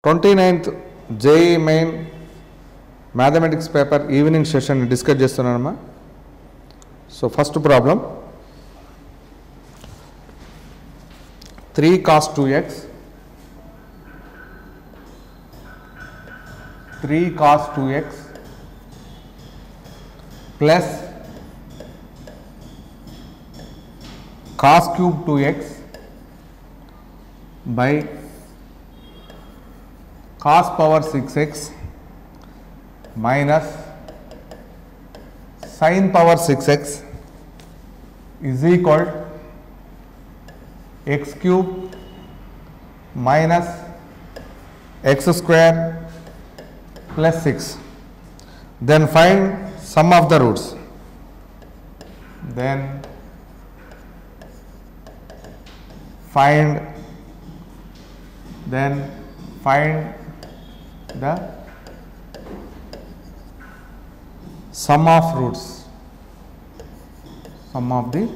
29th JEE main mathematics paper evening session discuss చేస్తున్నానమ్మా. So first problem 3 cos 2x 3 cos 2x plus cos cube 2x by cos power 6x minus sin power 6x is equal x cube minus x square plus 6. Then find sum of the roots. Then find the sum of roots. Sum of the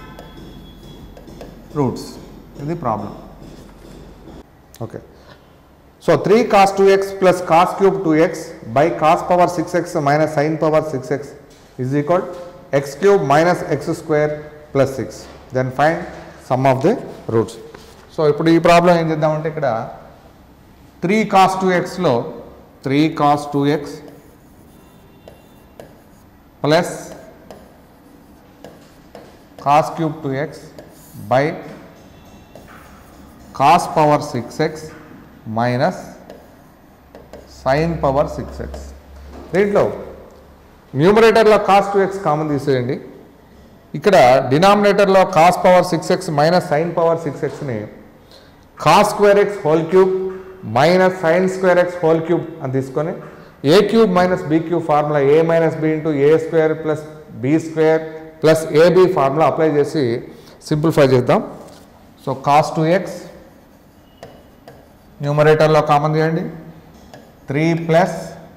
roots is the problem. Okay. So 3 cos 2x plus cos cube 2x by cos power 6x minus sin power 6x is equal x cube minus x square plus 6. Then find sum of the roots. So ఇప్పుడు ఈ problem ఏం చేద్దామంటే ఇక్కడ 3 cos 2x లో 3 cos 2x plus cos cube 2x by cos power 6x minus sin power 6x. దీంట్లో న్యూమరేటర్లో cos 2x common తీసేయండి. ఇక్కడ డినామినేటర్లో cos power 6x minus sin power 6xని cos square x whole cube minus sin square x whole cube అని తీసుకొని a cube minus b cube formula a minus b into a square plus b square plus ab formula apply చేసి simplify చేద్దాం. So cos 2x న్యూమరేటర్లో common తీయండి 3 plus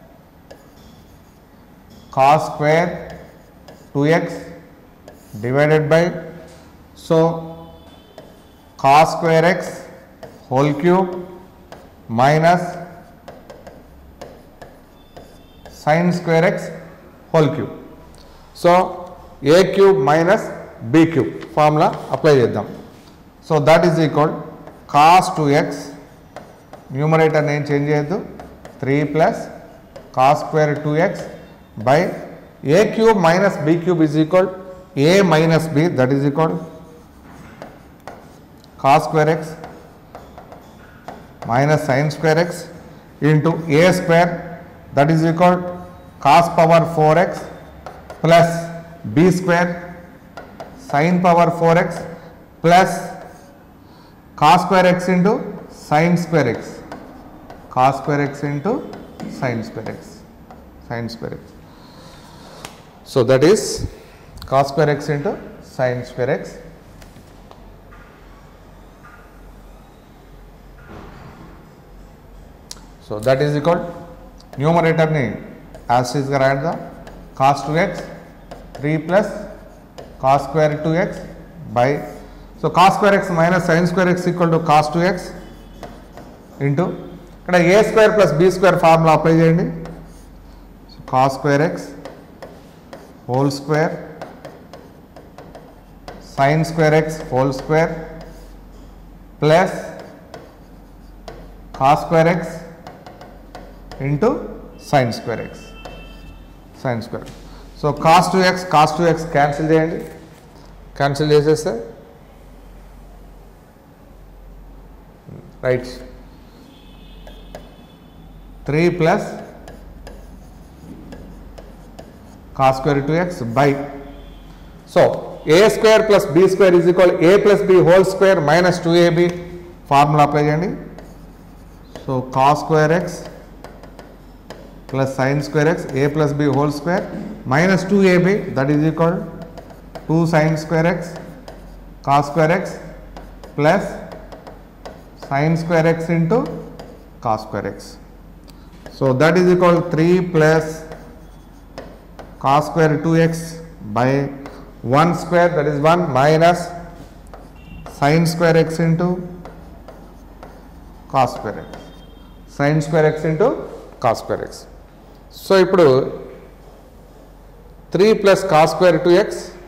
cos square 2x divided by so cos square x whole cube minus sin square x whole cube. So a cube minus b cube formula apply చేద్దాం. So that is equal cos 2x numerator నేను change చేయొద్దు 3 plus cos square 2x by a cube minus b cube is equal a minus b, that is equal cos square x minus sin square x into a square, that is equal cos power 4x plus b square sin power 4x plus cos square x into sin square x, cos square x into sin square x, sin square x. So that is cos square x into sin square x. So that is equal numerator ni as is గా రాద్దాం cos 2x 3 plus cos square 2x by so cos square x minus sin square x equal to cos 2x into ఇక్కడ a square plus b square formula apply చేయండి. So cos square x whole square sin square x whole square plus cos square x into sin square x, sin square. So cos 2x cancel చేయండి, cancel చేసేస్తే right 3 plus cos square 2x by so a square plus b square is equal a plus b whole square minus 2ab formula apply చేయండి. So cos square x plus sin square x a plus b whole square minus 2ab, that is equal 2 sin square x cos square x plus sin square x into cos square x. So that is equal 3 plus cos square 2x by 1 square, that is 1 minus sin square x into cos square x. sin square x into cos square x. So ఇప్పుడు 3 plus cos square 2x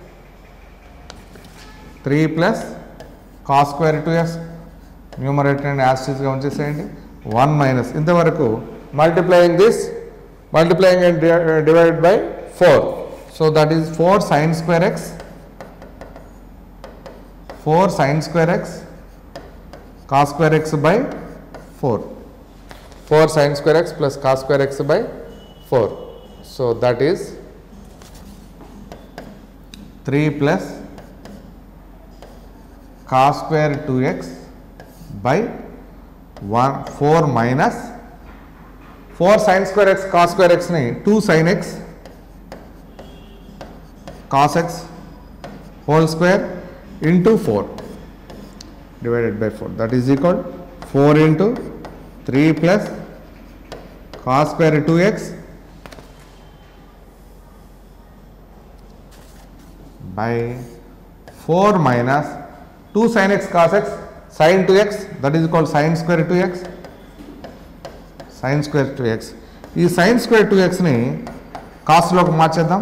3 plus cos square 2x numerator and యాస్టీస్గా ఉంచేసేయండి 1 minus ఇంతవరకు multiplying this multiplying and divided by 4. So that is 4 sin square x 4 sin square x cos square x by 4. 4 sin square x plus cos square x by 4. So that is 3 plus cos square 2x by 4 minus 4 sin square x cos square x ni 2 sin x cos x whole square into 4 divided by 4, that is equal 4 into 3 plus cos square 2x by 4 minus 2 sin x cos x sin 2x, that is called sin square 2x, sin square 2x. ఈ sin square 2x ని cos లోకి మార్చేద్దాం.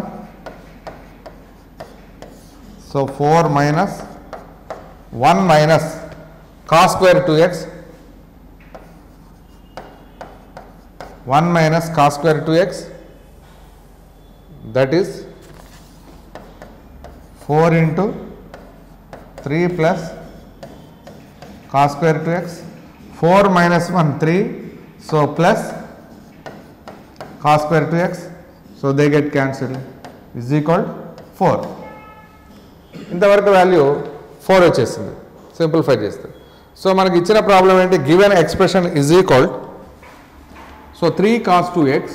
So 4 minus 1 minus cos square 2x 1 minus cos square 2x, that is 4 into 3 plus cos square 2x, 4 minus 1 3, so plus cos square 2x, so they get cancelled, is equal 4. ఇంతవరకు value 4 వచ్చేసింది simplify చేస్తే. So మనకి ఇచ్చిన problem ఏంటి, given expression is equal, so 3 cos 2x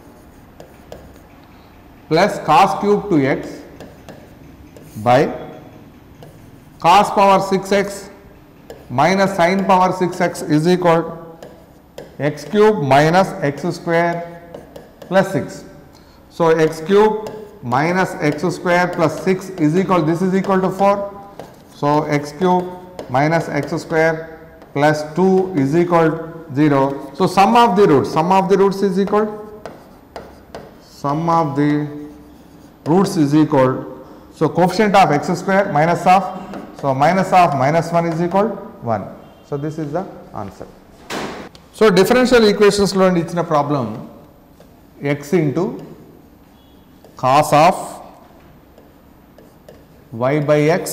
plus cos cube 2x by cos power 6x minus sin power 6x is equal x cube minus x square plus 6. So x cube minus x square plus 6 is equal, this is equal to 4. So x cube minus x square plus 2 is equal 0. So sum of the roots is equal, sum of the roots is equal, so coefficient of x square minus of, so minus of minus 1 is equal 1. So this is the answer. So differential equations lo ichina problem x into cos of y by x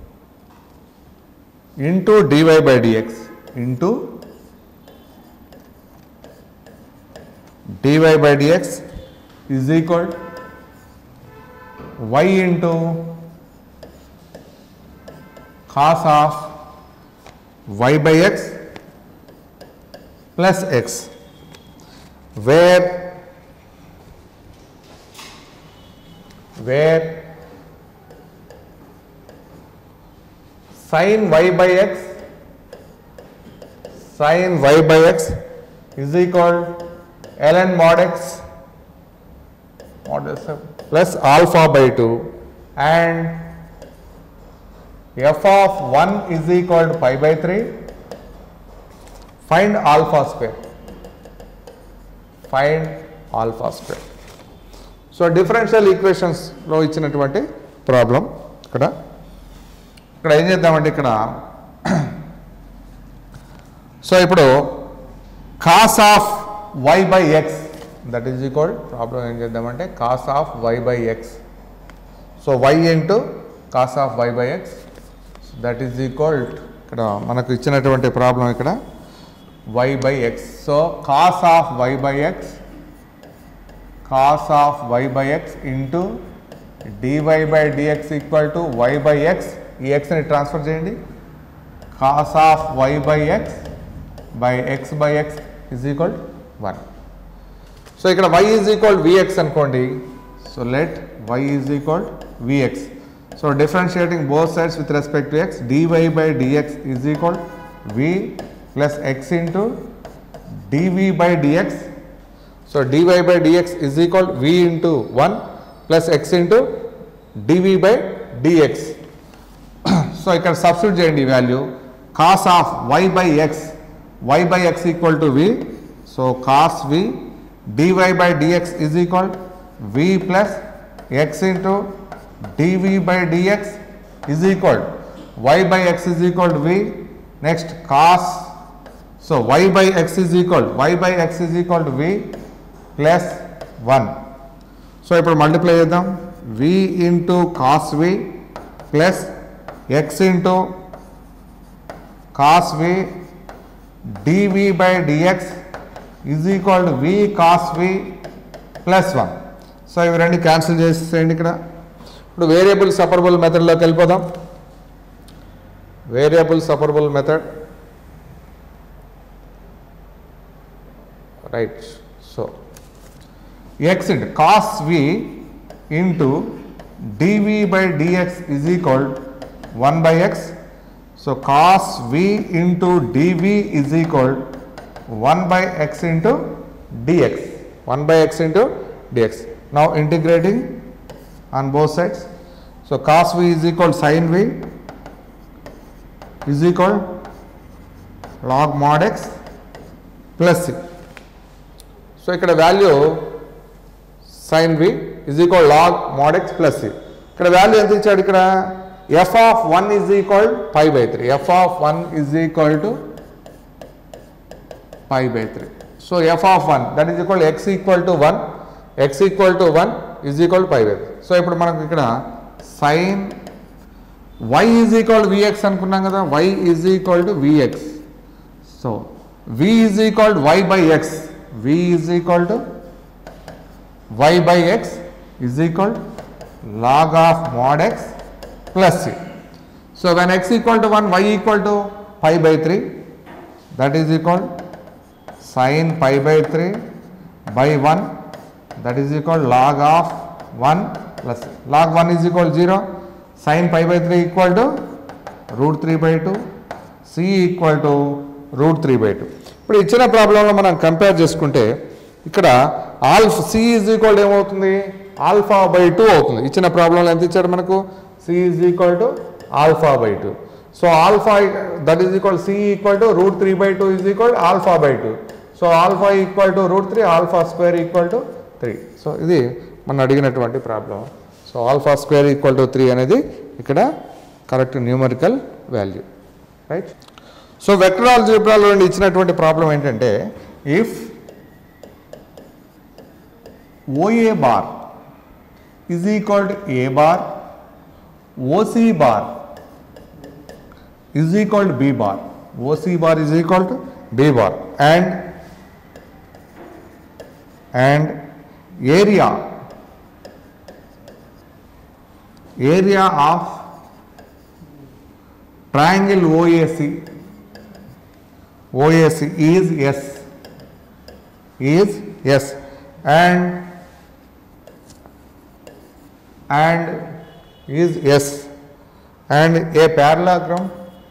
into dy by dx into dy by dx is equal y into cos of y by x plus x, where sin y by x is equal ln mod x plus alpha by 2 and f of 1 is equal to pi by 3. Find alpha square. So differential equations లో ఇచ్చినటువంటి problem ఇక్కడ ఏం చేద్దామంటే ఇక్కడ so ఇప్పుడు cos of y by x, that is equal, problem ఏం చేద్దామంటే cos of y by x, so y into cos of y by x, that is equal, ఇక్కడ మనకు ఇచ్చినటువంటి ప్రాబ్లం ఇక్కడ y by x, so cos of y by x into dy by dx equal to y by x, ఈ x ని transfer చేయండి, cos of y by x by x is equal to 1. So ఇక్కడ y is equal to vx అనుకోండి, so let y is equal to vx, so differentiating both sides with respect to x, dy by dx is equal to v plus x into dv by dx, so dy by dx is equal to v into 1 plus x into dv by dx. So ఇక్కడ substitute చేయండి value, cos of y by x equal to v, so cos v dy by dx is equal v plus x into dv by dx is equal y by x is equal to v. Next cos, so y by x is equal to v plus 1. So ఇప్పుడు multiply చేద్దాం. v into cos v plus x into cos v dv by dx is equal to v cos v plus 1. So ఇవి రెండు cancel చేసేయండి. ఇక్కడ ఇప్పుడు variable separable మెథడ్లోకి వెళ్ళిపోదాం. Variable separable method, right. So x into cos v into dv by dx is equal 1 by x. So cos v into dv is equal 1 by x into dx. 1 by x into dx. Now integrating on both sides. So cos v is equal sin v is equal log mod x plus c. So ఇక్కడ value sin v is equal log mod x plus c. ఇక్కడ value ఎంత ఇచ్చాడు? ఇక్కడ f of 1 is equal pi by 3. f of 1 is equal to pi by 3. So f of 1 that is equal x equal to 1. x equal to 1 is equal to pi by 3. So ఇప్పుడు మనకు ఇక్కడ sin y is equal to vx అనుకున్నాం కదా. y is equal to vx. So v is equal to y by x. v is equal to y by x is equal to log of mod x plus c. So when x equal to 1, y equal to pi by 3, that is equal sin pi by 3 by 1, that is equal log of 1 plus c. Log 1 is equal to 0, sin pi by 3 equal to root 3 by 2, c equal to root 3 by 2. ఇప్పుడు ఇచ్చిన ప్రాబ్లంలో మనం compare చేసుకుంటే ఇక్కడ alpha c is equal to ఏమవుతుంది? Alpha by 2 అవుతుంది. ఇచ్చిన ప్రాబ్లంలో ఎంత ఇచ్చాడు మనకు? c is equal to alpha by 2. So alpha that is equal to c equal to root 3 by 2 is equal to alpha by 2. So alpha equal to root 3, alpha square equal to 3. So ఇది మనం అడిగినటువంటి problem. So alpha square equal to 3 అనేది ఇక్కడ correct numerical value, right. So vector ఆల్జీబ్రాలో ఇచ్చినటువంటి problem ఏంటంటే if OA bar is equal to A bar, OC bar is equal to B bar, OC bar is equal to B bar, and area of triangle OAC is S, and is S, and a parallelogram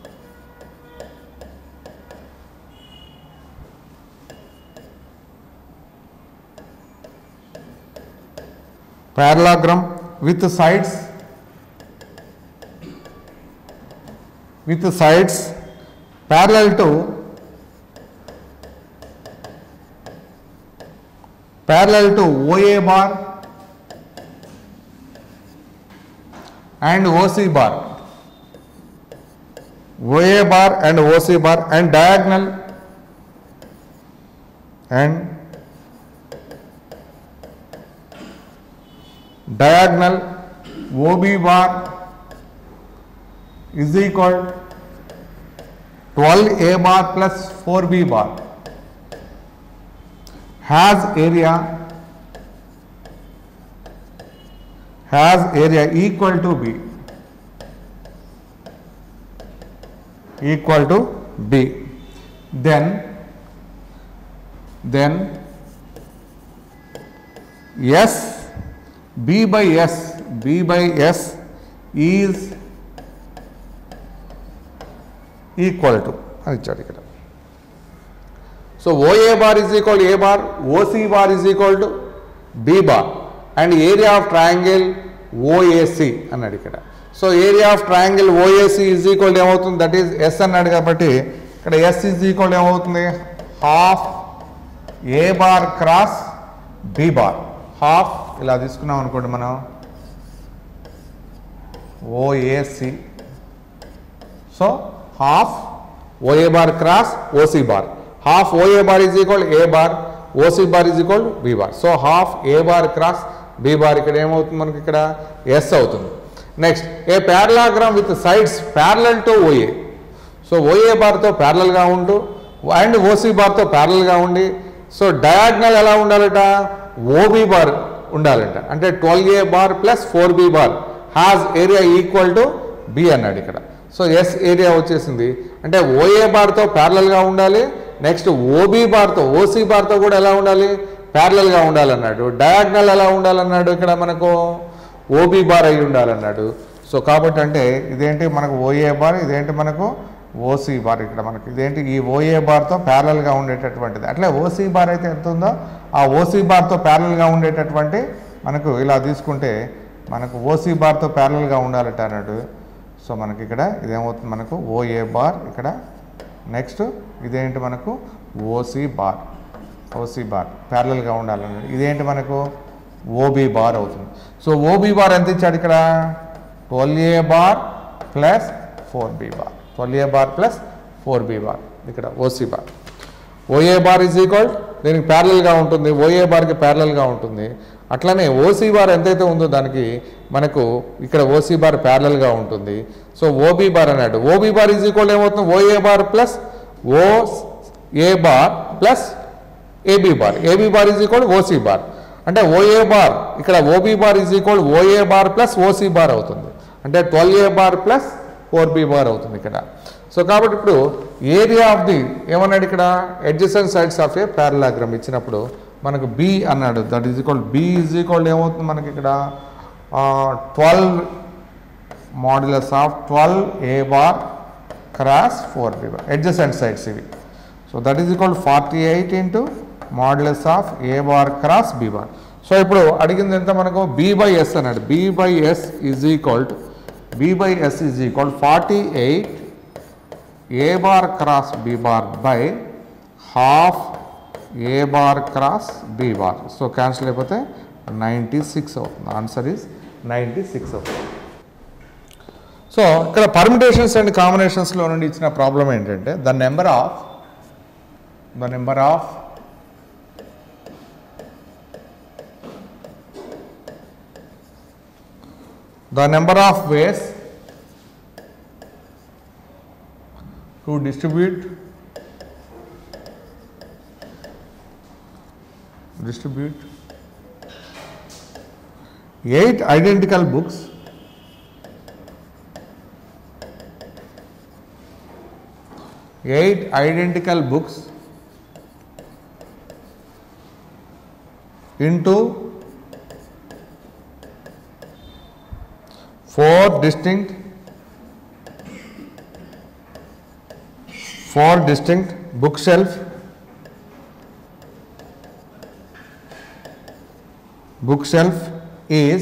with sides parallel to OA bar and OC bar, OA bar and OC bar, and diagonal OB bar is equal 12A bar plus 4B bar, has area equal to B, then S B by S is equal to అని ఇచ్చాడు ఇక్కడ. So OA bar is equal to A bar, OC bar is equal to B bar, and area of triangle OAC అన్నాడు ఇక్కడ. So area of triangle OAC is equal to ఏమవుతుంది? That is S అన్నాడు కాబట్టి ఇక్కడ S is equal to ఏమవుతుంది? Half A bar cross B bar half ఇలా తీసుకున్నాం అనుకోండి మనం OAC. So half OA bar cross OC bar, half OA bar is equal A bar, OC bar is equal B bar. So half A bar cross B bar ఇక్కడ ఏమవుతుంది మనకి ఇక్కడ S అవుతుంది. Next A parallelogram with sides parallel to OA. So OA బార్తో ప్యారలల్గా ఉంటూ and OC బార్తో ప్యారలల్గా ఉండి సో డయాగ్నల్ ఎలా ఉండాలట ఓబి బార్ ఉండాలంట. అంటే 12A bar plus 4B bar has area equal to B అన్నాడు ఇక్కడ. సో ఎస్ ఏరియా వచ్చేసింది. అంటే ఓఏ బార్తో ప్యారలల్గా ఉండాలి, నెక్స్ట్ ఓబి బార్తో ఓసి బార్తో కూడా ఎలా ఉండాలి ప్యారలల్గా ఉండాలన్నాడు. డయాగ్నల్ ఎలా ఉండాలన్నాడు ఇక్కడ మనకు ఓబి బార్ అయి ఉండాలన్నాడు. సో కాబట్టి అంటే ఇదేంటి మనకు ఓఏ బార్, ఇదేంటి మనకు ఓసి బార్. ఇక్కడ మనకి ఇదేంటి ఈ ఓఏ బార్తో ప్యారలల్గా ఉండేటటువంటిది. అట్లే ఓసి బార్ అయితే ఎంత ఉందో ఆ ఓసి బార్తో ప్యారలల్గా ఉండేటటువంటి మనకు ఇలా తీసుకుంటే మనకు ఓసి బార్తో ప్యారలల్గా ఉండాలట అన్నాడు. సో మనకి ఇక్కడ ఇదేమవుతుంది మనకు ఓఏ బార్ ఇక్కడ, నెక్స్ట్ ఇదేంటి మనకు ఓసి బార్, ఓసి బార్ ప్యారలల్గా ఉండాలన్నాడు. ఇదేంటి మనకు ఓబి బార్ అవుతుంది. సో ఓబి బార్ ఎంత ఇచ్చాడు ఇక్కడ 12A bar plus 4B bar, 12A bar plus 4B bar ఇక్కడ OC bar. OA bar is equal దీనికి ప్యారలల్గా ఉంటుంది, ఓఏ బార్కి ప్యారలల్గా ఉంటుంది. అట్లనే ఓసి బార్ ఎంతైతే ఉందో దానికి మనకు ఇక్కడ ఓసి బార్ ప్యారలల్గా ఉంటుంది. సో ఓబి బార్ అన్నాడు. ఓబి బార్ ఈజ్ ఈక్వల్ ఏమవుతుంది OA bar plus OA bar plus AB bar, AB bar is equal OC bar. అంటే ఓఏ బార్ ఇక్కడ OB bar is equal OA bar plus OC bar అవుతుంది. అంటే 12A bar plus 4B bar అవుతుంది ఇక్కడ. So కాబట్టి ఇప్పుడు area of the ఏమన్నాడు ఇక్కడ adjacent sides of a parallelogram ఇచ్చినప్పుడు మనకు బి అన్నాడు. That is equal B is equal ఏమవుతుంది మనకి ఇక్కడ 12 modulus of 12A bar cross 4B bar adjacent sides ఇవి. So that is equal 48 into modulus of A bar cross B bar. So ఇప్పుడు అడిగింది ఎంత మనకు బి బై ఎస్ అన్నాడు. B by S is equal to B by S is equal 48 A bar cross B bar by half A bar cross B bar. So cancel అయిపోతే 96 అవుతుంది. Answer is 96 అవుతుంది. So ఇక్కడ permutations and కాంబినేషన్స్లో నుండి ఇచ్చిన problem ఏంటంటే the number of ways to distribute 8 identical books into 4 distinct bookshelf is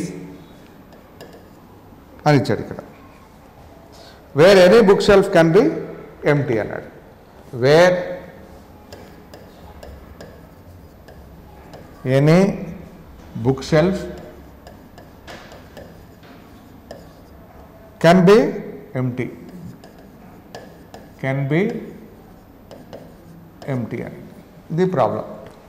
అని ఇచ్చాడు ఇక్కడ. Where any book shelf can be empty అన్నాడు. Where any book shelf can be empty అని the problem.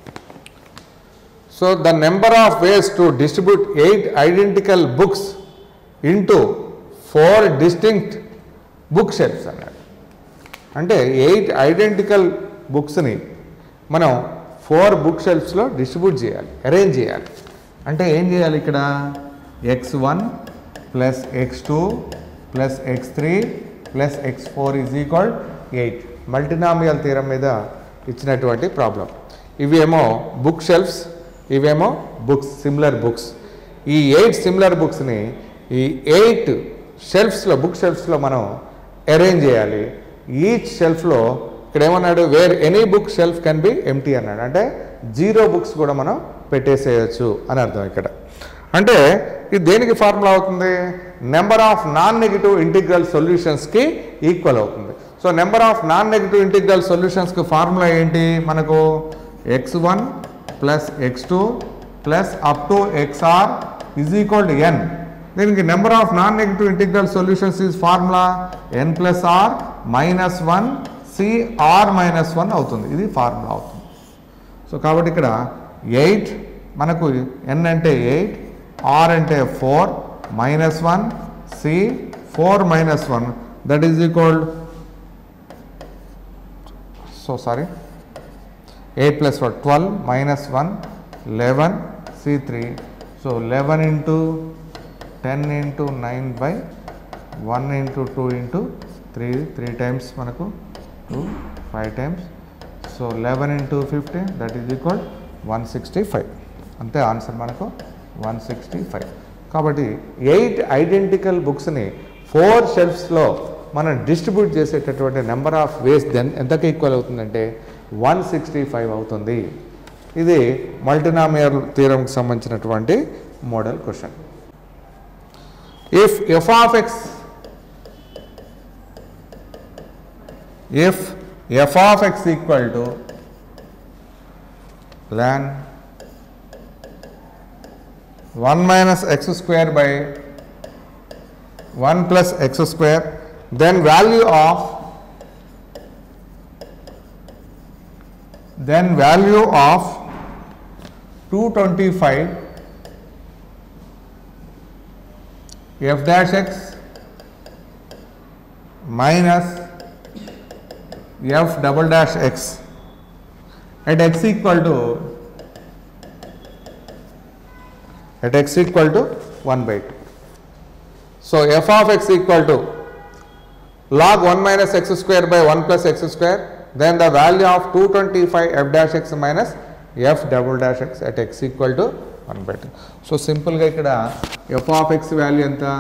So the number of ways to distribute 8 identical books into 4 distinct bookshelves అన్నాడు. అంటే 8 identical బుక్స్ని మనం 4 book షెల్ఫ్స్లో డిస్ట్రిబ్యూట్ చేయాలి, arrange చేయాలి. అంటే ఏం చేయాలి ఇక్కడ x1 plus x2 plus x3 plus x4 is equal 8 multinomial theorem మీద ఇచ్చినటువంటి ప్రాబ్లం. ఇవేమో బుక్ షెల్ఫ్స్, ఇవేమో బుక్స్, సిమిలర్ బుక్స్. ఈ 8 సిమిలర్ బుక్స్ని ఈ 8 షెల్ఫ్స్లో బుక్ షెల్ఫ్స్లో మనం అరేంజ్ చేయాలి. ఈచ్ షెల్ఫ్లో ఇక్కడ ఏమన్నాడు where any book shelf can be empty అన్నాడు. అంటే 0 బుక్స్ కూడా మనం పెట్టేసేయచ్చు అని అర్థం ఇక్కడ. అంటే ఇది దేనికి ఫార్ములా అవుతుంది number of non negative integral సొల్యూషన్స్కి ఈక్వల్ అవుతుంది. So number of non negative integral సొల్యూషన్స్కి ఫార్ములా ఏంటి మనకు x1 plus x2 plus up to xr is equal to n. దీనికి number of non negative integral solutions is formula n plus R minus 1 C R minus 1 అవుతుంది. ఇది formula అవుతుంది. So కాబట్టి ఇక్కడ 8 మనకు n అంటే 8, r అంటే 4 minus 1 C 4 minus 1 that is equal, so sorry 8 plus 4 12 minus 1 11 C3. సో 11 into 10 into 9 by 1 into 2 into 3 times మనకు 2 5 times. So 11 into 15 that is equal 165. అంతే ఆన్సర్ మనకు 165. కాబట్టి 8 ఐడెంటికల్ బుక్స్ని 4 షెల్ఫ్స్లో మనం డిస్ట్రిబ్యూట్ చేసేటటువంటి నెంబర్ ఆఫ్ వేస్ దెన్ ఎంతకు ఈక్వల్ అవుతుందంటే 165 అవుతుంది. ఇది మల్టినామియల్ థియరంకి సంబంధించినటువంటి model question. If F of X equal to ln 1 minus x square by 1 plus x square, then value of 225 f dash x minus f double dash x at x equal to 1 by 2. So f of x equal to log 1 minus x square by 1 plus x square, then the value of 225 f dash x minus f double dash x at x equal to 1 by 2. So simple ga ikkada f of x value enta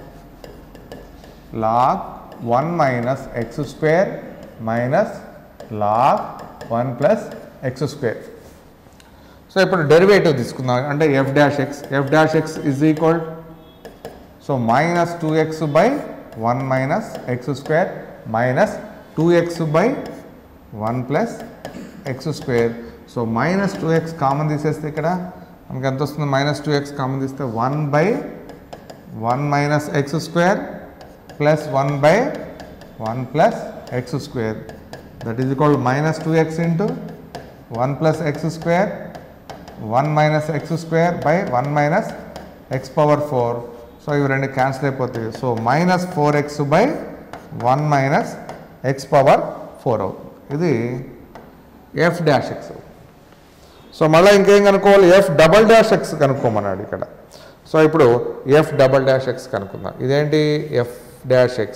log 1 minus x square minus log 1 plus x square. So ఇప్పుడు derivative తీసుకుందాం. అంటే f dash x is equal, so minus 2x by 1 minus x square minus 2x by 1 plus x square. So minus 2x common తీసేస్తే ఇక్కడ మనకి ఎంత వస్తుంది, minus 2x common తీస్తే 1 by 1 minus x square plus 1 by 1 plus x square, that is equal to minus 2x into 1 plus x square 1 minus x square by 1 minus x power 4. So ఇవి రెండు cancel అయిపోతాయి. So minus 4x by 1 minus x power 4 అవుతుంది. ఇది f dash x. So మళ్ళీ ఇంకేం కనుక్కోవాలి, f double dash x కనుక్కోమన్నాడు ఇక్కడ. So ఇప్పుడు f double dash x కనుక్కుందాం. ఇదేంటి f dash x.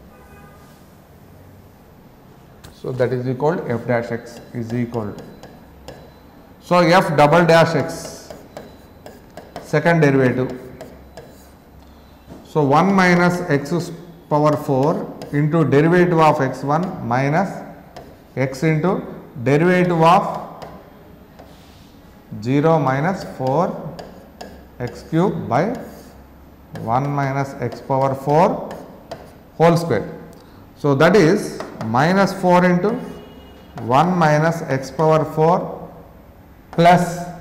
So that is equal f dash x is equal. So f double dash x second derivative. So 1 minus x power 4 into derivative of x1 minus x into derivative of 0 minus 4 x cube by 1 minus x power 4 whole square. So that is minus 4 into 1 minus x power 4 plus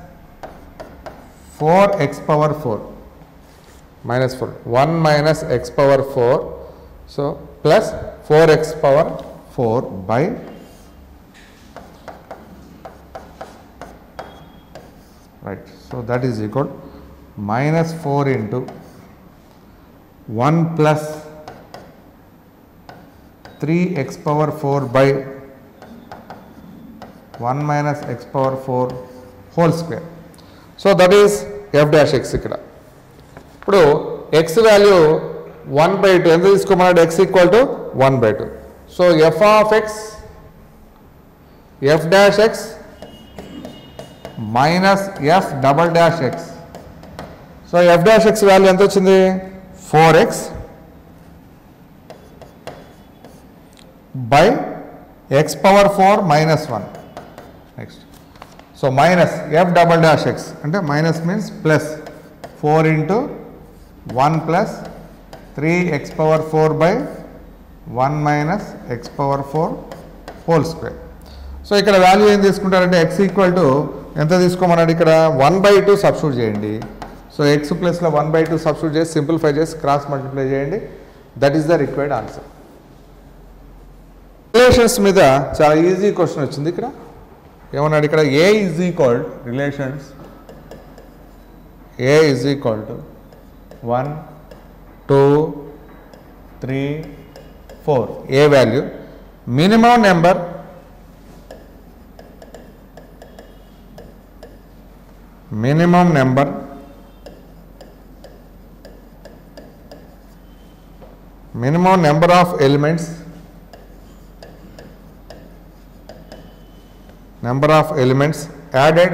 4x power 4 minus 4, 1 minus x power 4, so plus 4x power 4 by right. So that is equal minus 4 into 1 plus 3x power 4 by 1 minus x power 4 whole square. So that is f dash x ikkada. ఇప్పుడు x value 1 by 2 ఎంత తీసుకోమన్నాడు, x equal to 1 by 2. So f of x f dash x minus f double dash x. So f dash x value ఎంత వచ్చింది, 4x by x power 4 minus 1. Next so minus f double dash x అంటే minus means plus 4 into 1 plus 3x power 4 by 1 minus x power 4 whole square. So ఇక్కడ value ఏం తీసుకుంటారంటే x equal to ఎంత తీసుకోమన్నాడు ఇక్కడ 1/2 substitute చేయండి. So x ప్లస్లో 1/2 substitute చేసి simplify చేసి క్రాస్ మల్టిప్లై చేయండి. That is the required answer. Relations మీద చాలా ఈజీ క్వశ్చన్ వచ్చింది. ఇక్కడ ఏమన్నాడు ఇక్కడ a is equal relations a is equal to 1 2 3 4 a value minimum number of elements added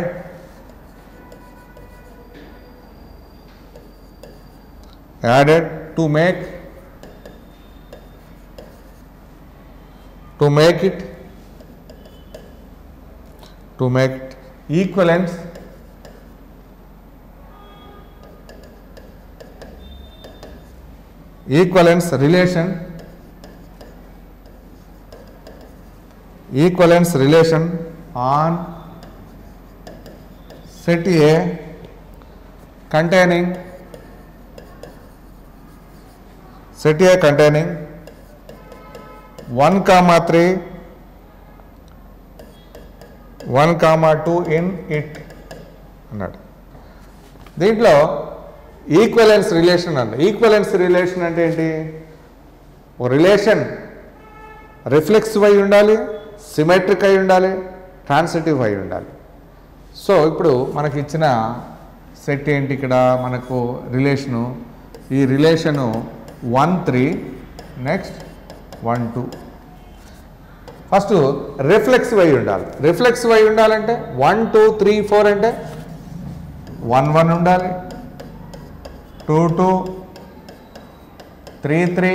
to make it equivalence relation on set A containing 1,3 1,2 in it అన్నాడు. దీంట్లో equivalence relation అన్న. Equivalence relation అంటే ఏంటి? ఒక రిలేషన్ రిఫ్లెక్సివ్ అయి ఉండాలి, symmetric అయి ఉండాలి, ట్రాన్సిటివ్ అయి ఉండాలి. సో ఇప్పుడు మనకి ఇచ్చిన సెట్ ఏంటి? ఇక్కడ మనకు రిలేషను, ఈ రిలేషను 1 3 నెక్స్ట్ 1 2. ఫస్ట్ రిఫ్లెక్సివ్ అయి ఉండాలి. రిఫ్లెక్సివ్ అయి ఉండాలంటే 1 2 3 4 అంటే 1 1 ఉండాలి, 2 2 3 3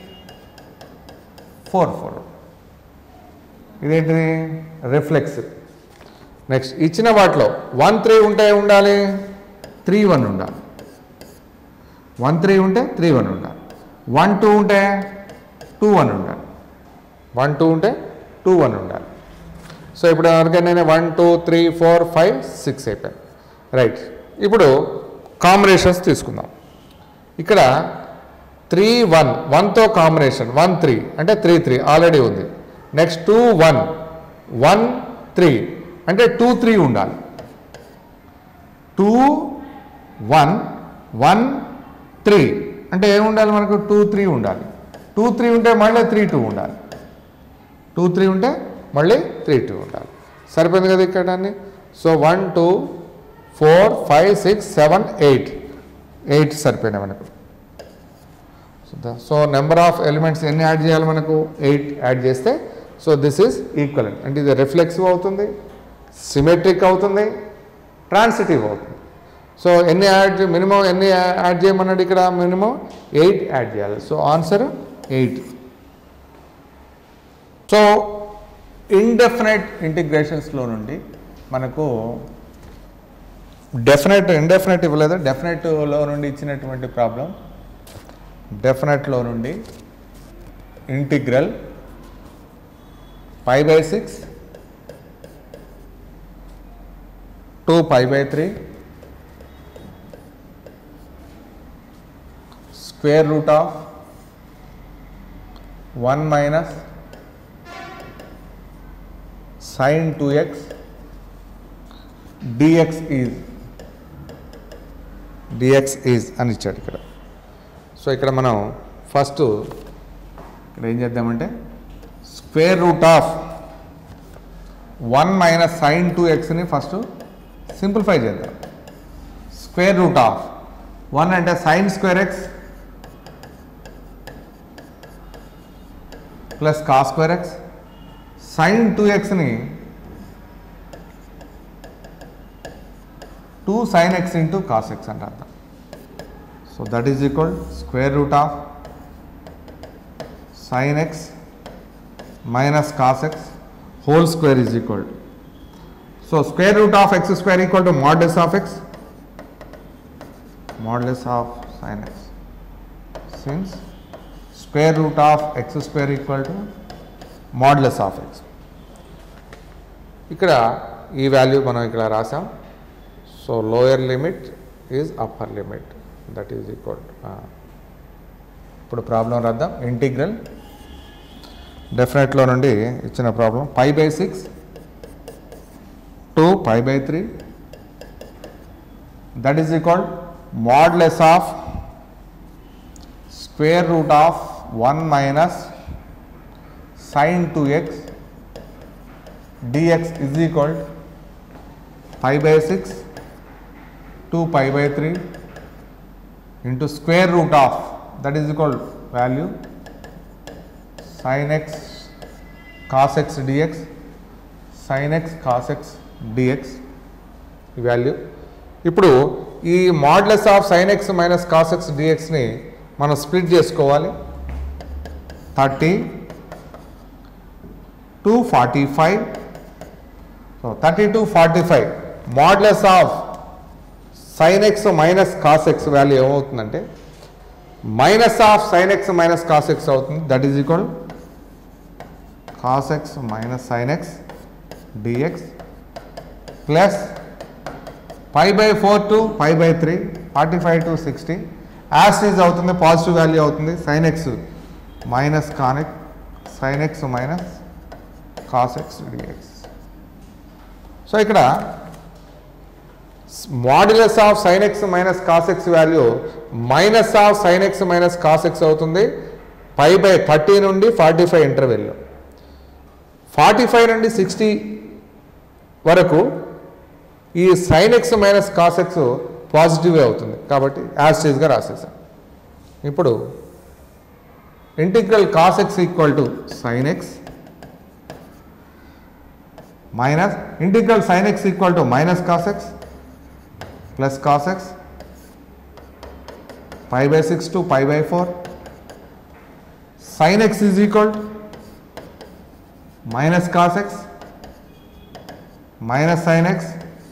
4 4. ఇదేంటిది? రిఫ్లెక్సివ్. నెక్స్ట్ ఇచ్చిన వాటిలో 1 3 ఉంటే ఉండాలి, 3 1 ఉండాలి. 1 3 ఉంటే 3 1 ఉండాలి. 1 2 ఉంటే 2 1 ఉండాలి. 1 2 ఉంటే 2 1 ఉండాలి. సో ఇప్పుడు ఎవరికైనా 1 2 3 4 5 6 అయిపోయాయి. రైట్. ఇప్పుడు కాంబినేషన్స్ తీసుకుందాం. ఇక్కడ 3 1 1తో కాంబినేషన్ 1 3 అంటే 3 3 ఆల్రెడీ ఉంది. నెక్స్ట్ 2 1 1 3 అంటే 2 3 ఉండాలి. 2 1 1 3 అంటే ఏమి ఉండాలి మనకు? 2 3 ఉండాలి. 2 3 ఉంటే మళ్ళీ 3 2 ఉండాలి. 2 3 ఉంటే మళ్ళీ 3 2 ఉండాలి. సరిపోయింది కదా ఇక్కడ అన్ని. సో 1 2 4 5 6 7 8 సరిపోయినాయి మనకు. సో నెంబర్ ఆఫ్ ఎలిమెంట్స్ ఎన్ని యాడ్ చేయాలి మనకు? 8 యాడ్ చేస్తే సో దిస్ ఈజ్ ఈక్వలెంట్. అంటే ఇది రిఫ్లెక్సివ్ అవుతుంది, సిమెట్రిక్ అవుతుంది, ట్రాన్సిటివ్ అవుతుంది. సో ఎన్ని మినిమం ఎన్ని యాడ్ చేయమన్నాడు ఇక్కడ? మినిమం 8 యాడ్ చేయాలి. So answer 8. సో ఇండెఫినైట్ ఇంటిగ్రేషన్స్లో నుండి మనకు ఇండెఫినైట్ ఇవ్వలేదు, డెఫినెట్లో నుండి ఇచ్చినటువంటి ప్రాబ్లం. డెఫినెట్లో నుండి integral π/6 to π/3 square root of 1 minus sin 2x dx is అని ఇచ్చాడు ఇక్కడ. సో ఇక్కడ మనం ఫస్ట్ ఇక్కడ ఏం చేద్దామంటే square root of 1 minus sin 2xని ఫస్ట్ సింప్లిఫై చేద్దాం. స్క్వేర్ రూట్ ఆఫ్ 1 అంటే sin square x plus cos square x, sin 2xని 2 sin x into cos x అంటే అర్థం. So that is equal square root of sin x minus cos x whole square is equal to. So square root of x square equal to modulus of x, modulus of sin x, since square root of x square equal to modulus of x. ఇక్కడ ఈ value మనం ఇక్కడ రాసాం. So lower limit is upper limit, that is equal. ఇప్పుడు problem రాద్దాం. Integral డెఫినెట్లో నుండి ఇచ్చిన problem π/6 to π/3 that is equal modulus of square root of 1 minus sin 2x dx is equal π/6 to π/3 into square root of, that is equal value sin x cos x dx, sin x cos x dx value. ఇప్పుడు ఈ modulus of sin x minus cos x dxని మనం split చేసుకోవాలి. 30 to 45. సో 30 to 45 modulus of sin x minus cos x value ఏమవుతుందంటే minus of sin x minus cos x అవుతుంది. That is equal cos x minus sin x dx plus π/4 to π/3, 45 to 60 as is అవుతుంది, positive value అవుతుంది. sin x minus sin x minus cos x dx. So ఇక్కడ modulus of sin x minus cos x value minus of sin x minus cos x అవుతుంది. π/30 నుండి 45 ఇంటర్వెల్లో 45 నుండి 60 వరకు ఈ sin x minus cos x positive అవుతుంది కాబట్టి as it ఈస్గా రాసేసాం. ఇప్పుడు integral cos x equal to sin x minus integral sin x equal to minus cos x plus cos x π/6 to π/4 sin x is equal minus cos x minus sin x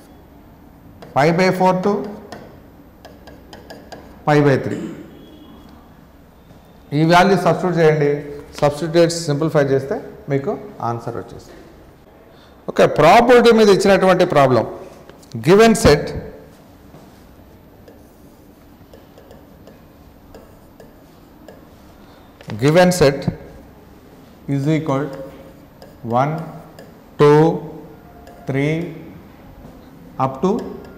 π/4 to π/3. ఈ value substitute చేయండి. Substitute simplify చేస్తే మీకు answer వచ్చేస్తుంది. Okay, probability మీద ఇచ్చినటువంటి problem. Given set is equal 1, 2, 3 up to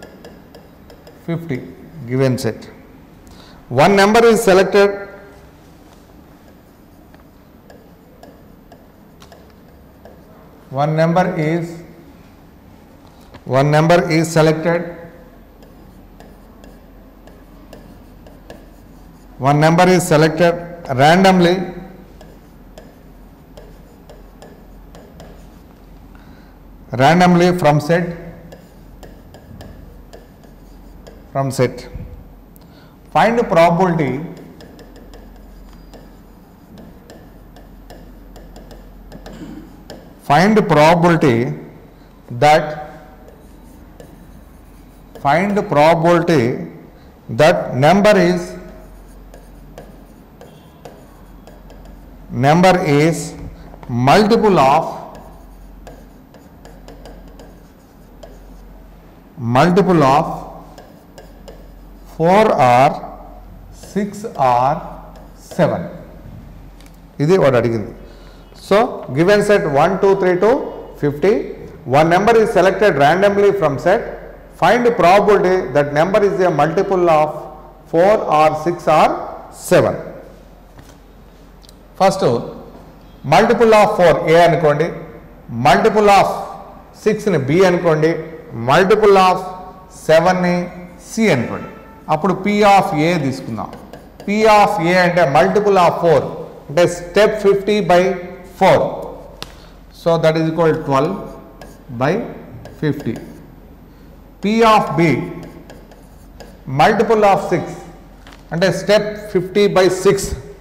50 given set. One number is selected. One number is selected. One number is selected randomly from set. Find the probability that number is multiple of 4 or 6 or 7. ఇది వాడు అడిగింది. So given set 1, 2, 3 to 50. One number is selected randomly from set. Find probability that number is a multiple of 4 or 6 or 7. First multiple of 4 A అనుకోండి, multiple of 6ని B అనుకోండి, multiple of 7ని C అనుకోండి. అప్పుడు P of ఏ తీసుకుందాం. P of ఏ అంటే multiple of 4 అంటే step 50/4. So that is equal 12/50. P of B multiple of 6 అంటే step 50/6.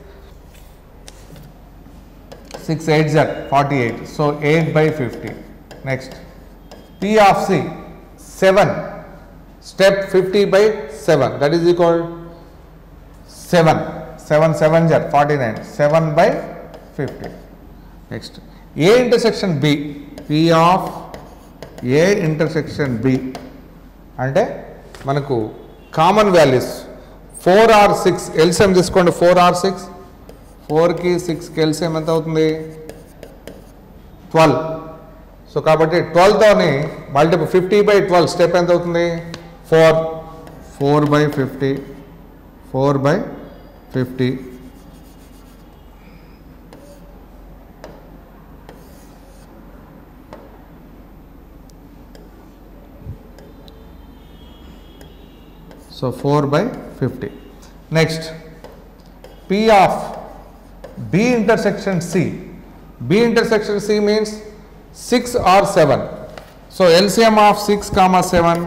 6 8s are 48. So 8/50. Next, P of C 7. Step 50/7. That is equal 7. 7 7s are 49. 7/50. Next, A intersection B. P of A intersection B అంటే మనకు common values 4 or 6 LCM తీసుకోండి. 4 or 6, 4కి 6కి LCM ఎంత అవుతుంది? 12. So కాబట్టి 12తోని multiple 50/12 step ఎంత అవుతుంది? 4/50, 4/50. So 4/50. Next, P of B intersection C. B intersection C means 6 or 7. So LCM of 6, 7.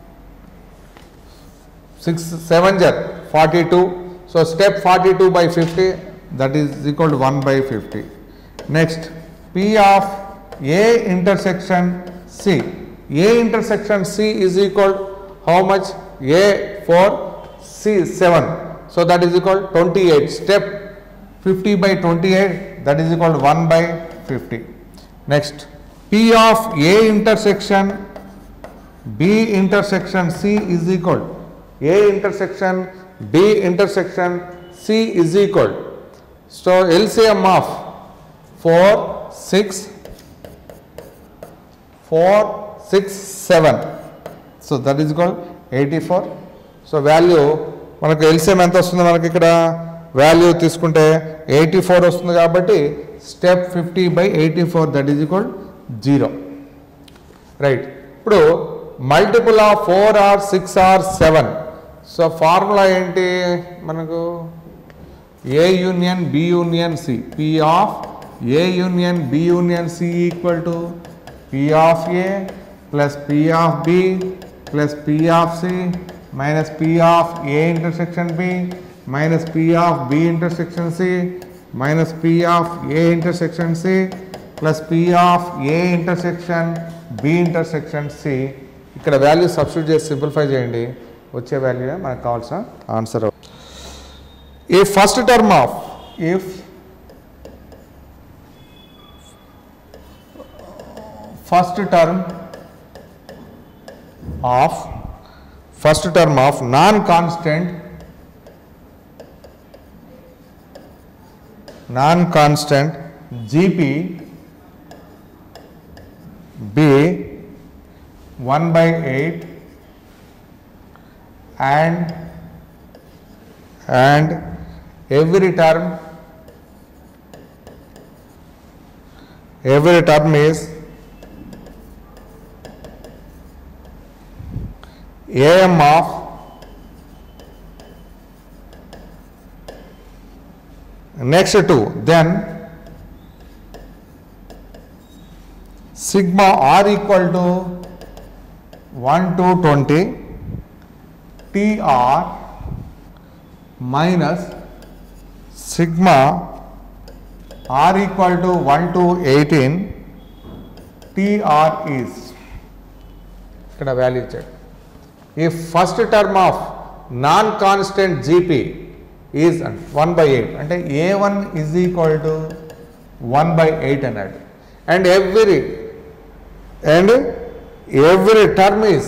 6, 7 are 42. So step 42/50, that is equal to 1/50. Next, P of A intersection C. A intersection C is equal to how much? A for C 7. So that is equal to 28. Step 50/28, that is equal to 1/50. Next, P of A intersection B intersection C is equal to A intersection B intersection C is equal. So LCM of 4, 6, 7. So that is equal to 84. So value మనకు LCM ఎంత వస్తుంది? మనకి ఇక్కడ value తీసుకుంటే 84 వస్తుంది కాబట్టి step 50/84, that is equal 0. Right. ఇప్పుడు multiple of 4 or 6 or 7. So formula ఏంటి మనకు? A union B union C. P of A union B union C equal to P of A plus P of B plus P of C minus P of A intersection B minus P of B intersection C minus P of A intersection C plus P of A intersection B intersection C. ఇక్కడ value substitute చేసి simplify చేయండి, వచ్చే value మనకు కావాల్సిన answer. ఈ first term of first term of non-constant GP B 1/8 and every term is AM of next to, then sigma R equal to 1 to 20 TR minus sigma R equal to 1 to 18 TR is ఇక్కడ value check. If first term of non-constant GP is 1/8 అంటే A1 is equal to 1/8 అన్నాడు. And every term is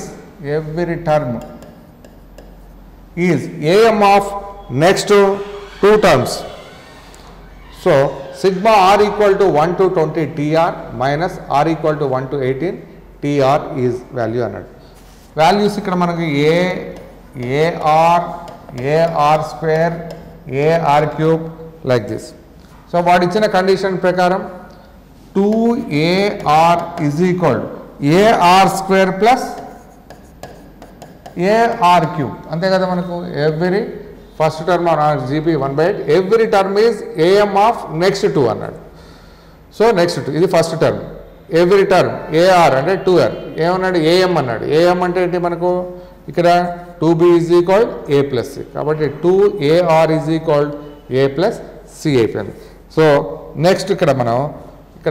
AM of next to 2 terms. So sigma R equal to 1 to 20 TR minus R equal to 1 to 18 TR is value అన్నాడు. Values ఇక్కడ మనకి AR square AR cube like this. So వాడు ఇచ్చిన condition ప్రకారం 2AR is equal to AR square plus AR cube, అంతే కదా మనకు. Every first term R GP 1/8, every term is AM of next 2 అన్నాడు. సో నెక్స్ట్ 2 ఇది first term. Every term AR అంటే 2R, ఏమన్నాడు AM అన్నాడు. AM అంటే ఏంటి మనకు ఇక్కడ 2B is equal A plus C, కాబట్టి 2AR is equal A plus C అయిపోయింది. సో నెక్స్ట్ ఇక్కడ మనం ఇక్కడ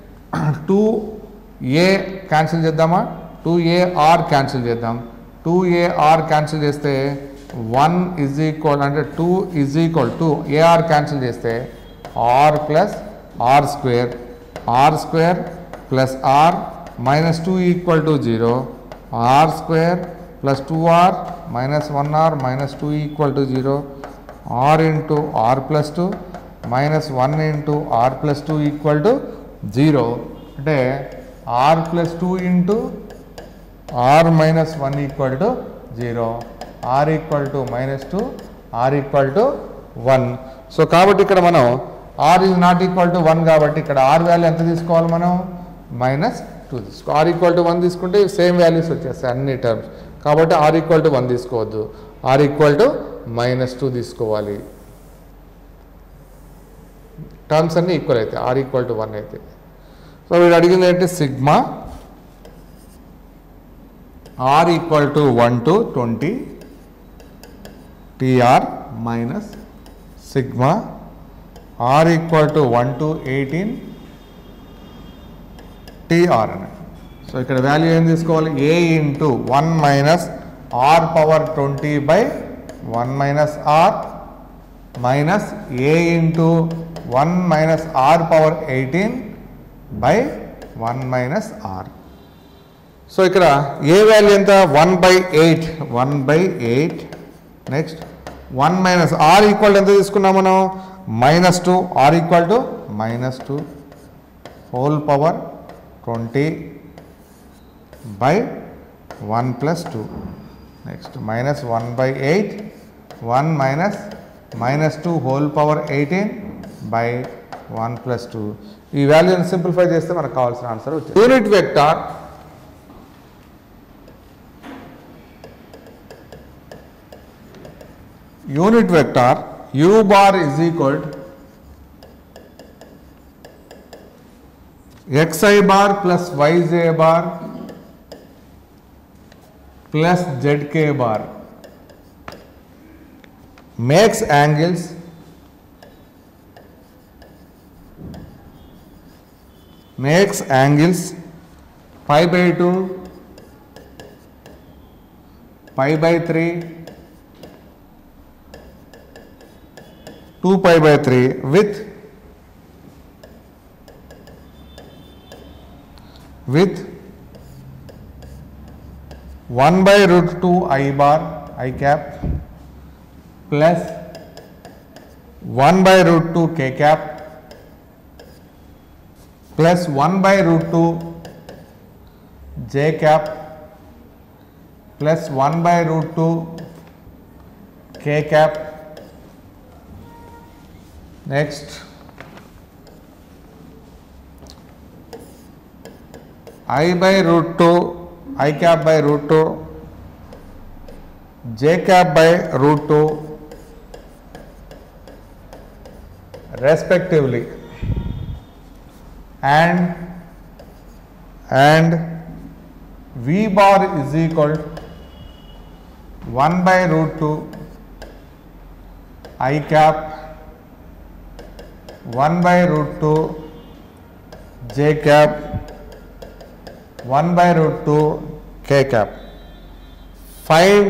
2A క్యాన్సిల్ చేద్దామా, 2AR క్యాన్సిల్ చేద్దాం. 2AR క్యాన్సిల్ చేస్తే 1 ఈజ్ ఈక్వల్ అంటే 2 ఈజ్ ఈక్వల్ 2AR క్యాన్సిల్ చేస్తే R plus R square plus R minus 2 equal to 0, r square plus 2r minus 1r minus 2 equal to 0, r into r plus 2 minus 1 into r plus 2 equal to 0. అంటే r plus 2 into r minus 1 equal to 0, r equal to minus 2, r equal to 1. So కాబట్టి ఇక్కడ మనం r is not equal to 1 కాబట్టి ఇక్కడ r value ఎంత తీసుకోవాలి మనం minus 2 తీసుకో. r equal to 1 తీసుకుంటే సేమ్ వాల్యూస్ వచ్చేస్తాయి అన్ని టర్మ్స్ కాబట్టి r equal to 1 తీసుకోవద్దు, r equal to minus 2 తీసుకోవాలి. టర్మ్స్ అన్నీ ఈక్వల్ అయితే r equal to 1 అయితే. సో వీడు అడిగింది ఏంటి sigma r equal to 1 to 20 tr minus sigma r equal to 1 to 18 tr అని. సో ఇక్కడ వాల్యూ ఏం తీసుకోవాలి a into 1 minus r power 20 by 1 minus r minus a into 1 minus r power 18 by 1 minus r. So ఇక్కడ A value ఎంత 1/8 next 1 minus r equal ఎంత తీసుకున్నాం మనం minus 2, r equal to minus 2 whole power 20 by 1 plus 2 next minus 1/8 1 minus 2 whole power 18 by 1 plus 2. ఈ వాల్యూని simplify చేస్తే మనకు కావాల్సిన ఆన్సర్ వచ్చింది. Unit vector u bar is equal to xi bar plus yj bar plus zk bar makes angles pi by 2, pi by 3, 2 pi by 3 with 1 by root 2 I bar I cap plus 1 by root 2 k cap plus 1 by root 2 j cap plus 1 by root 2 k cap. Next I by root 2 I cap by root 2 j cap by root 2 respectively and v bar is equal to 1 by root 2 I cap 1 by root 2 j cap 1 by root 2 k cap. Find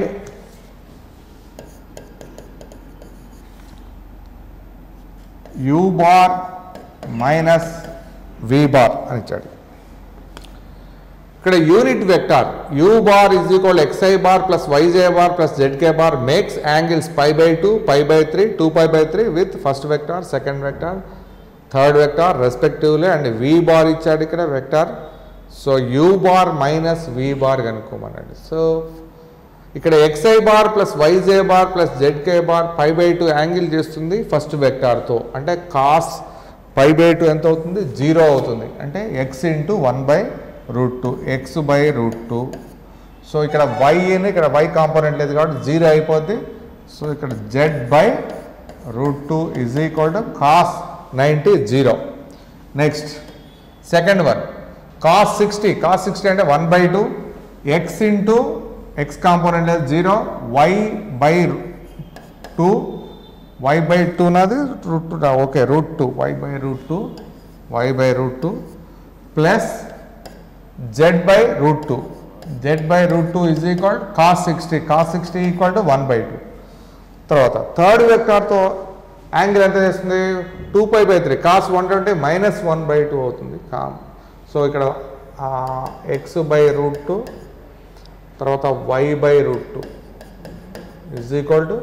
u bar minus v bar అని ఇచ్చాడు. ఇక్కడ unit vector u bar is equal to xi bar plus yj bar plus zk bar makes angles pi by 2, pi by 3, 2 pi by 3 with first vector, second vector, third vector respectively and v bar ఇచ్చాడు ఇక్కడ vector. So u bar minus v bar కనుక్కోమన్నాడు. So ఇక్కడ xi bar plus yj bar plus zk bar pi by 2 angle చేస్తుంది first వెక్టార్తో అంటే cos pi by 2 ఎంత అవుతుంది 0 అవుతుంది అంటే x ఇంటూ 1 by root 2 x by root 2. So ఇక్కడ y అని ఇక్కడ y కాంపోనెంట్ లేదు కాబట్టి 0 అయిపోద్ది. సో ఇక్కడ z by root 2 is equal to cos 90 0. Next second one cos 60 అంటే 1 by 2 x ఇంటూ x కాంపోనెంట్ లేదు 0 y by 2 y by 2 నాది root 2 okay root 2 y by root 2 plus z by root 2 is equal to cos 60 equal to 1 by 2. తర్వాత third వెక్టార్తో angle ఎంత చేస్తుంది 2 pi by 3 cos 120 minus 1 by 2 అవుతుంది. So ఇక్కడ X by root 2 తర్వాత Y by root 2 is equal to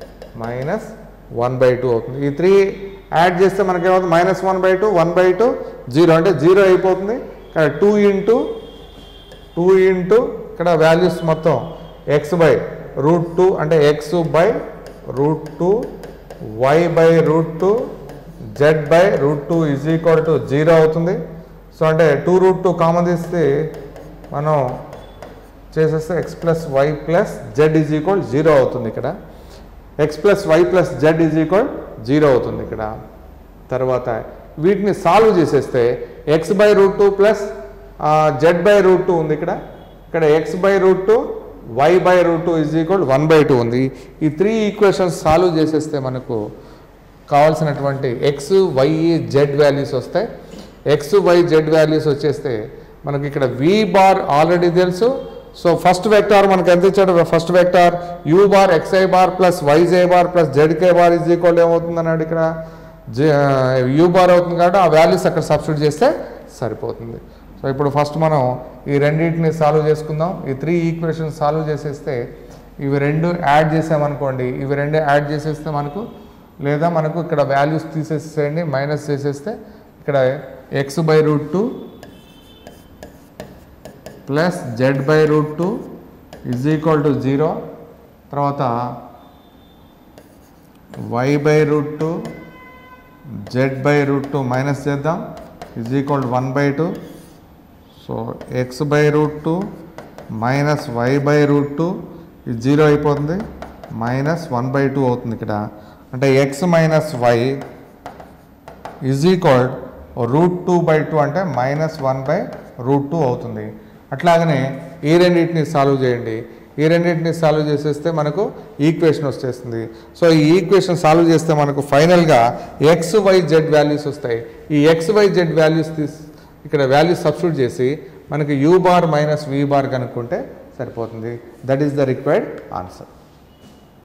-1/2 అవుతుంది. ఈ 3 add చేస్తే మనకి ఏమవుతుంది -1/2 1/2 0 అంటే 0 అయిపోతుంది. ఇక్కడ 2 ఇంటూ ఇక్కడ వాల్యూస్ మొత్తం ఎక్స్ బై రూట్ 2 అంటే X by root 2 Y by root 2 Z by root 2 is equal to 0 అవుతుంది. సో అంటే 2√2 కామన్ తీస్తే మనం చేసేస్తే X plus Y plus Z is equal 0 అవుతుంది. ఇక్కడ X plus Y plus Z is equal 0 అవుతుంది. ఇక్కడ తర్వాత వీటిని సాల్వ్ చేసేస్తే X by root 2 plus Z by root 2 ఉంది. ఇక్కడ X by root 2 Y by root 2 is equal 1/2 ఉంది. ఈ 3 ఈక్వేషన్స్ సాల్వ్ చేసేస్తే మనకు కావాల్సినటువంటి ఎక్స్ వై జెడ్ వాల్యూస్ వస్తాయి. ఎక్స్ వై జెడ్ వాల్యూస్ వచ్చేస్తే మనకి ఇక్కడ వి బార్ ఆల్రెడీ తెలుసు. సో ఫస్ట్ వెక్టార్ మనకు ఎంత ఇచ్చాడు, first vector U bar X I bar plus Y J bar plus Z K bar is equal ఏమవుతుంది అన్నాడు. ఇక్కడ యూ బార్ అవుతుంది కాబట్టి ఆ వాల్యూస్ అక్కడ సబ్స్టిట్యూట్ చేస్తే సరిపోతుంది. సో ఇప్పుడు ఫస్ట్ మనం ఈ రెండింటిని సాల్వ్ చేసుకుందాం. ఈ 3 ఈక్వేషన్స్ సాల్వ్ చేసేస్తే ఇవి 2 యాడ్ చేసామనుకోండి, ఇవి 2 యాడ్ చేసేస్తే మనకు లేదా మనకు ఇక్కడ వాల్యూస్ తీసేసేయండి, మైనస్ చేసేస్తే ఇక్కడ X by root 2 plus Z by root 2 is equal to 0. తర్వాత Y by root 2 Z by root 2 minus చేద్దాం is equal to 1/2. So X by root 2 minus Y by root 2 ఇది 0 అయిపోతుంది, -1/2 అవుతుంది. ఇక్కడ అంటే X minus Y is equal root 2/2 అంటే -1/√2 అవుతుంది. అట్లాగనే ఈ రెండింటిని సాల్వ్ చేయండి. ఈ రెండింటిని సాల్వ్ చేసేస్తే మనకు ఈక్వేషన్ వచ్చేస్తుంది. సో ఈ ఈక్వేషన్ సాల్వ్ చేస్తే మనకు ఫైనల్గా ఎక్స్ వై జెడ్ వాల్యూస్ వస్తాయి. ఈ ఎక్స్ వై జెడ్ వాల్యూస్ ఇక్కడ వాల్యూస్ సబ్స్టిట్యూట్ చేసి మనకి U bar minus V bar కనుక్కుంటే సరిపోతుంది. That is the required answer.